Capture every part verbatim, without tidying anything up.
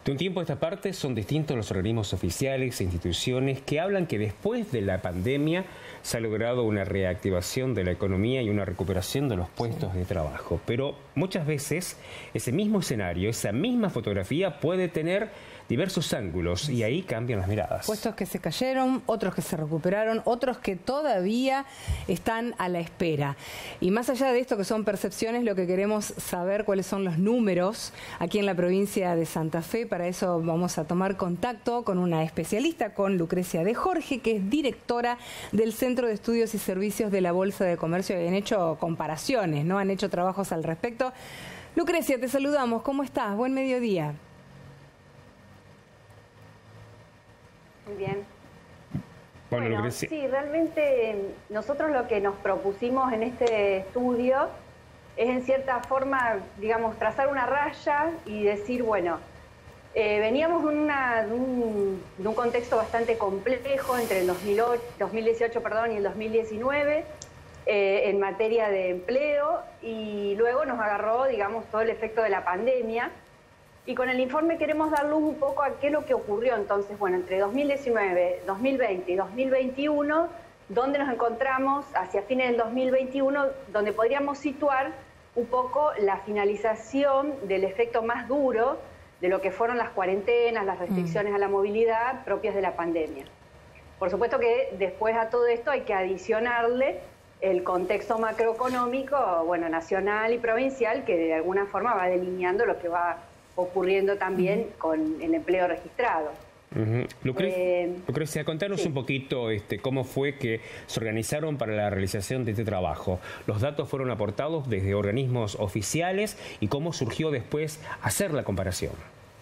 De un tiempo a esta parte son distintos los organismos oficiales e instituciones que hablan que después de la pandemia se ha logrado una reactivación de la economía y una recuperación de los puestos de trabajo. Pero muchas veces ese mismo escenario, esa misma fotografía puede tener diversos ángulos y ahí cambian las miradas. Puestos que se cayeron, otros que se recuperaron, otros que todavía están a la espera. Y más allá de esto que son percepciones, lo que queremos saber cuáles son los números aquí en la provincia de Santa Fe. Para eso vamos a tomar contacto con una especialista, con Lucrecia de Jorge, que es directora del Centro de Estudios y Servicios de la Bolsa de Comercio. Han hecho comparaciones, ¿no? Han hecho trabajos al respecto. Lucrecia, te saludamos. ¿Cómo estás? Buen mediodía. Muy bien. Bueno, bueno Lucrecia. Sí, realmente nosotros lo que nos propusimos en este estudio es en cierta forma, digamos, trazar una raya y decir, bueno, eh, veníamos de, una, de, un, de un contexto bastante complejo entre el dos mil ocho, dos mil dieciocho perdón, y el dos mil diecinueve eh, en materia de empleo, y luego nos agarró, digamos, todo el efecto de la pandemia. Y con el informe queremos dar luz un poco a qué es lo que ocurrió entonces, bueno, entre dos mil diecinueve, dos mil veinte y dos mil veintiuno, donde nos encontramos hacia fines del dos mil veintiuno, donde podríamos situar un poco la finalización del efecto más duro de lo que fueron las cuarentenas, las restricciones mm. a la movilidad propias de la pandemia. Por supuesto que después a todo esto hay que adicionarle el contexto macroeconómico, bueno, nacional y provincial, que de alguna forma va delineando lo que va ocurriendo también uh-huh. con el empleo registrado. Uh-huh. Lucrecia, eh, Lucrecia, contanos sí. un poquito este, cómo fue que se organizaron para la realización de este trabajo. Los datos fueron aportados desde organismos oficiales y cómo surgió después hacer la comparación.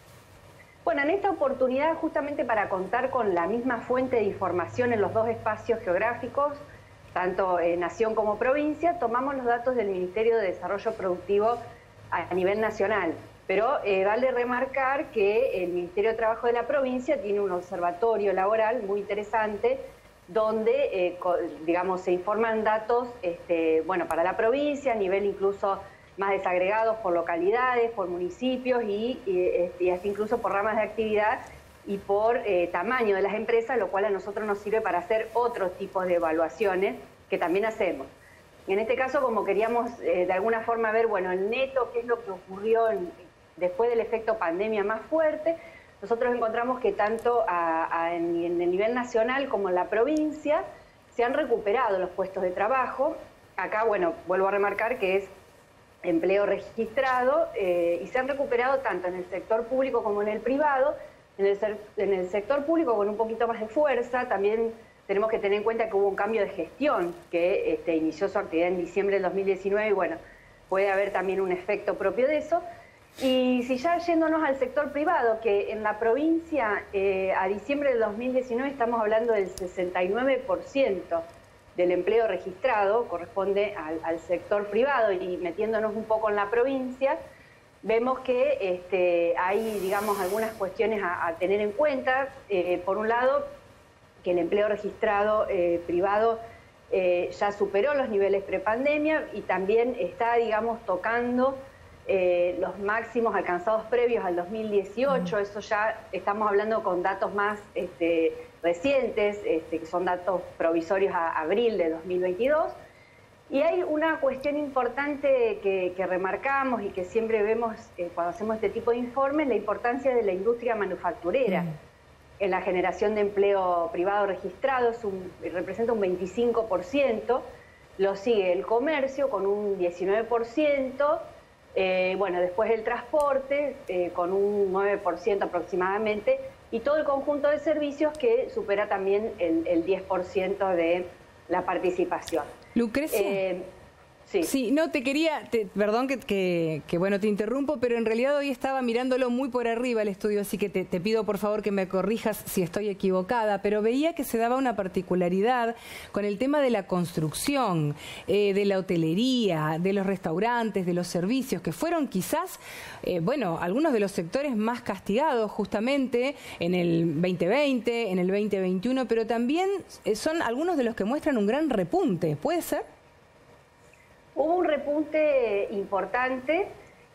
Bueno, en esta oportunidad, justamente para contar con la misma fuente de información en los dos espacios geográficos, tanto eh, nación como provincia, tomamos los datos del Ministerio de Desarrollo Productivo a nivel nacional. Pero eh, vale remarcar que el Ministerio de Trabajo de la provincia tiene un observatorio laboral muy interesante donde, eh, digamos, se informan datos, este, bueno, para la provincia, a nivel incluso más desagregados por localidades, por municipios y, y, y hasta incluso por ramas de actividad y por eh, tamaño de las empresas, lo cual a nosotros nos sirve para hacer otros tipos de evaluaciones que también hacemos. En este caso, como queríamos eh, de alguna forma ver, bueno, el neto, qué es lo que ocurrió en, después del efecto pandemia más fuerte, nosotros encontramos que tanto a, a, en, en el nivel nacional como en la provincia se han recuperado los puestos de trabajo. Acá, bueno, vuelvo a remarcar que es empleo registrado eh, y se han recuperado tanto en el sector público como en el privado. En el, en el sector público con un poquito más de fuerza, también tenemos que tener en cuenta que hubo un cambio de gestión que este, inició su actividad en diciembre del dos mil diecinueve y bueno, puede haber también un efecto propio de eso. Y si ya yéndonos al sector privado, que en la provincia eh, a diciembre del dos mil diecinueve estamos hablando del sesenta y nueve por ciento del empleo registrado, corresponde al, al sector privado, y metiéndonos un poco en la provincia, vemos que este, hay, digamos, algunas cuestiones a, a tener en cuenta. Eh, por un lado, que el empleo registrado eh, privado eh, ya superó los niveles prepandemia y también está, digamos, tocando Eh, los máximos alcanzados previos al dos mil dieciocho, uh-huh. Eso ya estamos hablando con datos más este, recientes, este, que son datos provisorios a abril de dos mil veintidós. Y hay una cuestión importante que, que remarcamos y que siempre vemos eh, cuando hacemos este tipo de informes, la importancia de la industria manufacturera. Uh-huh. En la generación de empleo privado registrado es un, representa un veinticinco por ciento, lo sigue el comercio con un diecinueve por ciento, Eh, bueno, después el transporte eh, con un nueve por ciento aproximadamente y todo el conjunto de servicios que supera también el, el diez por ciento de la participación. Lucrecia. Eh, Sí. sí, no, te quería, te, perdón que, que, que bueno, te interrumpo, pero en realidad hoy estaba mirándolo muy por arriba el estudio, así que te, te pido por favor que me corrijas si estoy equivocada, pero veía que se daba una particularidad con el tema de la construcción, eh, de la hotelería, de los restaurantes, de los servicios, que fueron quizás, eh, bueno, algunos de los sectores más castigados justamente en el veinte veinte, en el veinte veintiuno, pero también son algunos de los que muestran un gran repunte, ¿puede ser? Hubo un repunte importante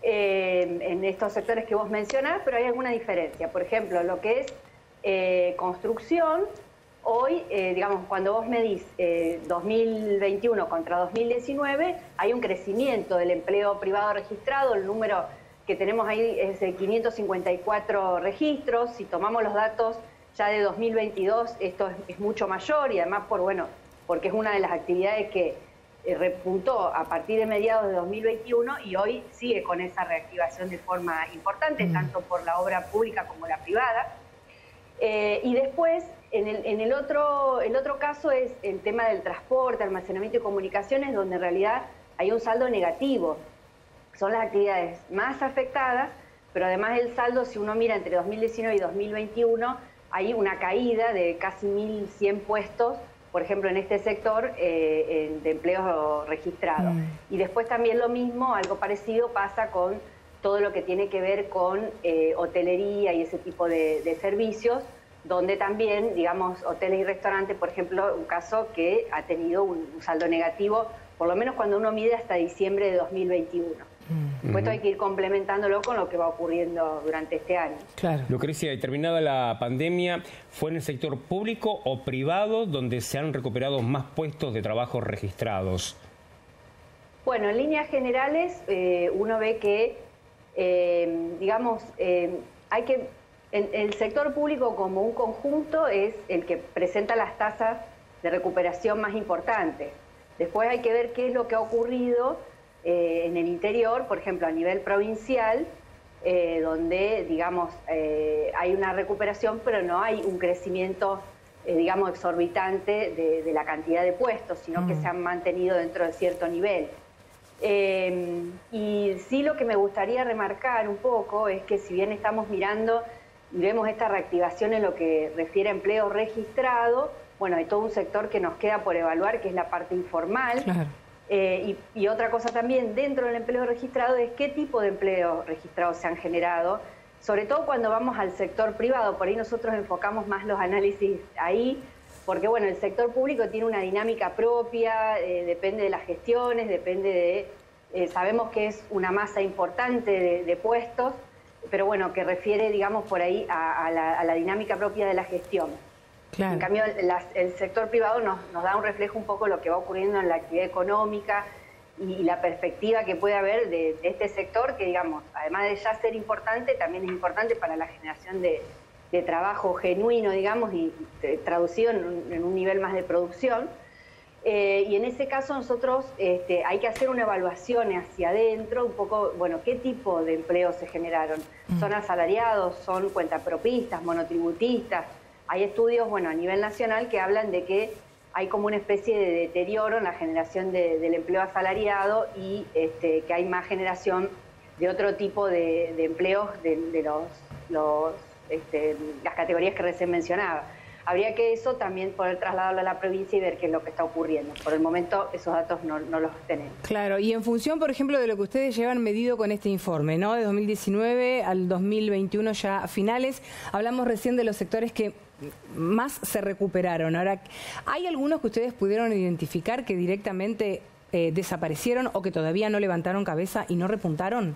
eh, en estos sectores que vos mencionás, pero hay alguna diferencia. Por ejemplo, lo que es eh, construcción, hoy, eh, digamos, cuando vos medís eh, dos mil veintiuno contra dos mil diecinueve, hay un crecimiento del empleo privado registrado. El número que tenemos ahí es de quinientos cincuenta y cuatro registros. Si tomamos los datos ya de dos mil veintidós, esto es, es mucho mayor, y además por, bueno, porque es una de las actividades que eh, repuntó a partir de mediados de dos mil veintiuno y hoy sigue con esa reactivación de forma importante, mm. tanto por la obra pública como la privada. Eh, y después, en, el, en el, otro, el otro caso es el tema del transporte, almacenamiento y comunicaciones, donde en realidad hay un saldo negativo. Son las actividades más afectadas, pero además el saldo, si uno mira entre dos mil diecinueve y dos mil veintiuno, hay una caída de casi mil cien puestos, por ejemplo, en este sector eh, de empleo registrado. Mm. Y después también lo mismo, algo parecido pasa con todo lo que tiene que ver con eh, hotelería y ese tipo de, de servicios, donde también, digamos, hoteles y restaurantes, por ejemplo, un caso que ha tenido un, un saldo negativo, por lo menos cuando uno mide hasta diciembre de dos mil veintiuno. Mm. Después hay que ir complementándolo con lo que va ocurriendo durante este año. Claro. Lucrecia, y terminada la pandemia, ¿fue en el sector público o privado donde se han recuperado más puestos de trabajo registrados? Bueno, en líneas generales, eh, uno ve que, eh, digamos, eh, hay que... En, en el sector público como un conjunto es el que presenta las tasas de recuperación más importantes. Después hay que ver qué es lo que ha ocurrido eh, en el interior, por ejemplo, a nivel provincial, eh, donde, digamos, eh, hay una recuperación, pero no hay un crecimiento, eh, digamos, exorbitante de, de la cantidad de puestos, sino mm. que se han mantenido dentro de cierto nivel. Eh, y sí, lo que me gustaría remarcar un poco es que si bien estamos mirando y vemos esta reactivación en lo que refiere a empleo registrado, bueno, hay todo un sector que nos queda por evaluar, que es la parte informal. Claro. Eh, y, y otra cosa también dentro del empleo registrado es qué tipo de empleo registrado se han generado, sobre todo cuando vamos al sector privado. Por ahí nosotros enfocamos más los análisis ahí, porque bueno, el sector público tiene una dinámica propia, eh, depende de las gestiones, depende de... Eh, sabemos que es una masa importante de, de puestos, pero bueno, que refiere, digamos, por ahí a, a, la, a la dinámica propia de la gestión. Claro. En cambio, la, el sector privado nos, nos da un reflejo un poco de lo que va ocurriendo en la actividad económica y, y la perspectiva que puede haber de, de este sector, que, digamos, además de ya ser importante, también es importante para la generación de, de trabajo genuino, digamos, y eh, traducido en un, en un nivel más de producción. Eh, y en ese caso nosotros este, hay que hacer una evaluación hacia adentro, un poco, bueno, qué tipo de empleos se generaron. Mm. ¿Son asalariados? ¿Son cuentapropistas? ¿Monotributistas? Hay estudios, bueno, a nivel nacional que hablan de que hay como una especie de deterioro en la generación de, del empleo asalariado y este, que hay más generación de otro tipo de, de empleos de, de los, los, este, las categorías que recién mencionaba. Habría que eso también poder trasladarlo a la provincia y ver qué es lo que está ocurriendo. Por el momento esos datos no, no los tenemos. Claro, y en función, por ejemplo, de lo que ustedes llevan medido con este informe, ¿no? De dos mil diecinueve al dos mil veintiuno ya a finales, hablamos recién de los sectores que más se recuperaron. Ahora, ¿hay algunos que ustedes pudieron identificar que directamente eh, desaparecieron o que todavía no levantaron cabeza y no repuntaron?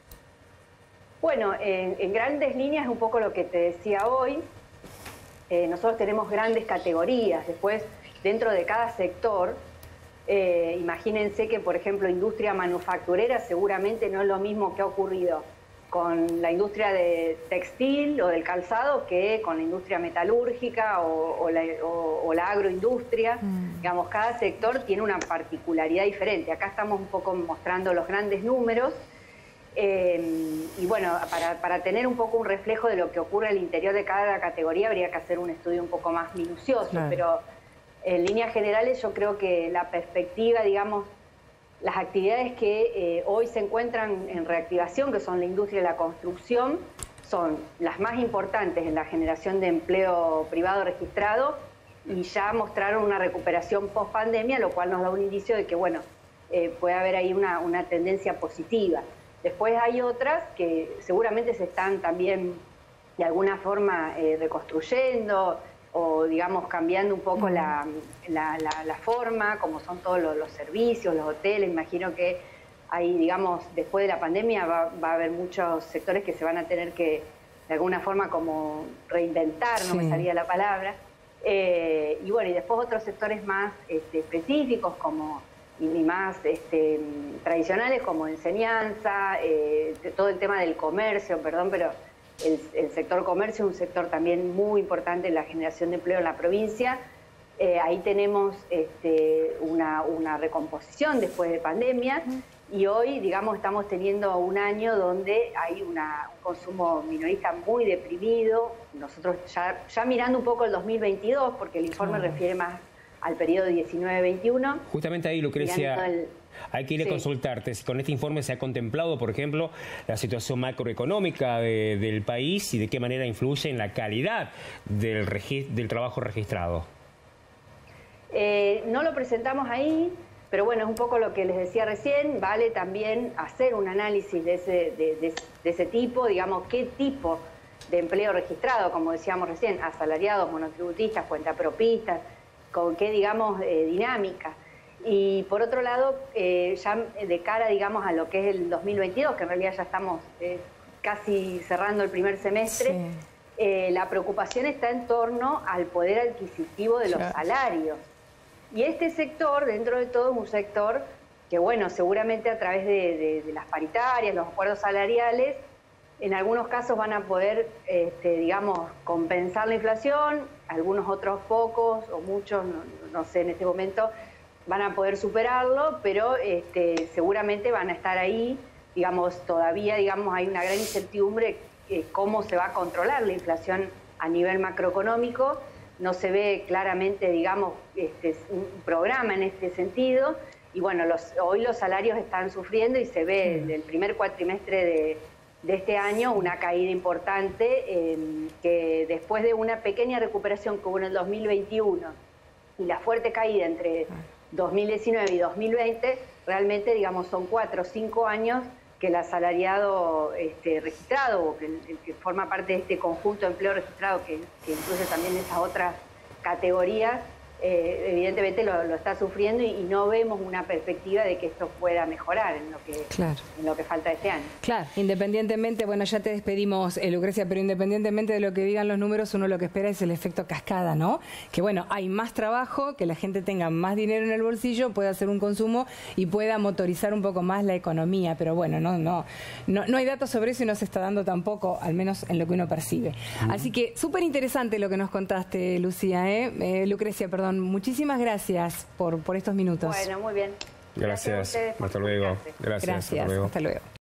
Bueno, en, en grandes líneas es un poco lo que te decía hoy. Eh, nosotros tenemos grandes categorías. Después, dentro de cada sector, eh, imagínense que, por ejemplo, industria manufacturera seguramente no es lo mismo que ha ocurrido con la industria de textil o del calzado que con la industria metalúrgica o, o, la, o, o la agroindustria. Mm. Digamos, cada sector tiene una particularidad diferente. Acá estamos un poco mostrando los grandes números. Eh, y bueno, para, para tener un poco un reflejo de lo que ocurre al interior de cada categoría habría que hacer un estudio un poco más minucioso, claro. Pero en líneas generales yo creo que la perspectiva, digamos, las actividades que eh, hoy se encuentran en reactivación, que son la industria y la construcción, son las más importantes en la generación de empleo privado registrado y ya mostraron una recuperación post pandemia, lo cual nos da un indicio de que, bueno, eh, puede haber ahí una, una tendencia positiva. Después hay otras que seguramente se están también de alguna forma eh, reconstruyendo o, digamos, cambiando un poco la, la, la, la forma, como son todos los, los servicios, los hoteles. Imagino que Ahí, digamos, después de la pandemia va, va a haber muchos sectores que se van a tener que, de alguna forma, como reinventar, no sí. me salía la palabra. Eh, y bueno, y después otros sectores más este, específicos como y, y más este, tradicionales como enseñanza, eh, todo el tema del comercio, perdón, pero el, el sector comercio es un sector también muy importante en la generación de empleo en la provincia. Eh, ahí tenemos este, una, una recomposición después de pandemia. Uh-huh. Y hoy, digamos, estamos teniendo un año donde hay una, un consumo minorista muy deprimido. Nosotros ya, ya mirando un poco el dos mil veintidós, porque el informe claro. refiere más al periodo diecinueve veintiuno. Justamente ahí, Lucrecia, el... hay que ir a sí. consultarte. Si con este informe se ha contemplado, por ejemplo, la situación macroeconómica de, del país y de qué manera influye en la calidad del, del trabajo registrado. Eh, no lo presentamos ahí. Pero bueno, es un poco lo que les decía recién, vale también hacer un análisis de ese, de, de, de ese tipo, digamos, qué tipo de empleo registrado, como decíamos recién, asalariados, monotributistas, cuentapropistas, con qué, digamos, eh, dinámica. Y por otro lado, eh, ya de cara, digamos, a lo que es el dos mil veintidós, que en realidad ya estamos eh, casi cerrando el primer semestre, sí. eh, la preocupación está en torno al poder adquisitivo de los claro. salarios. Y este sector, dentro de todo, es un sector que, bueno, seguramente a través de, de, de las paritarias, los acuerdos salariales, en algunos casos van a poder, este, digamos, compensar la inflación, algunos otros pocos o muchos, no, no sé, en este momento van a poder superarlo, pero este, seguramente van a estar ahí, digamos, todavía, digamos, hay una gran incertidumbre de cómo se va a controlar la inflación a nivel macroeconómico. No se ve claramente, digamos, este, un programa en este sentido. Y bueno, los, hoy los salarios están sufriendo y se ve en el primer cuatrimestre de, de este año una caída importante, eh, que después de una pequeña recuperación que hubo en el dos mil veintiuno y la fuerte caída entre dos mil diecinueve y dos mil veinte, realmente, digamos, son cuatro o cinco años que el asalariado este, registrado, o que, el, el que forma parte de este conjunto de empleo registrado, que, que incluye también esas otras categorías, eh, evidentemente lo, lo está sufriendo y, y no vemos una perspectiva de que esto pueda mejorar en lo que, claro. en lo que falta de este año. Claro, independientemente, bueno, ya te despedimos, eh, Lucrecia, pero independientemente de lo que digan los números, uno lo que espera es el efecto cascada, ¿no? Que bueno, hay más trabajo, que la gente tenga más dinero en el bolsillo, pueda hacer un consumo y pueda motorizar un poco más la economía, pero bueno, no, no, no, no hay datos sobre eso y no se está dando tampoco, al menos en lo que uno percibe. Uh-huh. Así que súper interesante lo que nos contaste, Lucía, ¿eh? Eh, Lucrecia, perdón. Muchísimas gracias por, por estos minutos. Bueno, muy bien. Gracias. Gracias Hasta luego. Gracias. Gracias. Hasta luego. Hasta luego.